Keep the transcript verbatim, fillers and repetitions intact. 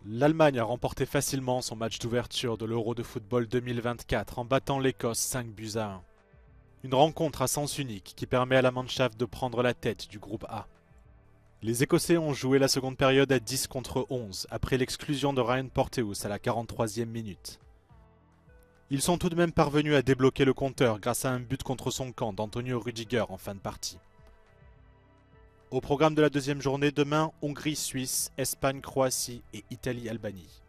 L'Allemagne a remporté facilement son match d'ouverture de l'Euro de football deux mille vingt-quatre en battant l'Écosse cinq buts à un. Une rencontre à sens unique qui permet à la Mannschaft de prendre la tête du groupe A. Les Écossais ont joué la seconde période à dix contre onze après l'exclusion de Ryan Porteous à la quarante-troisième minute. Ils sont tout de même parvenus à débloquer le compteur grâce à un but contre son camp d'Antonio Rüdiger en fin de partie. Au programme de la deuxième journée, demain, Hongrie-Suisse, Espagne-Croatie et Italie-Albanie.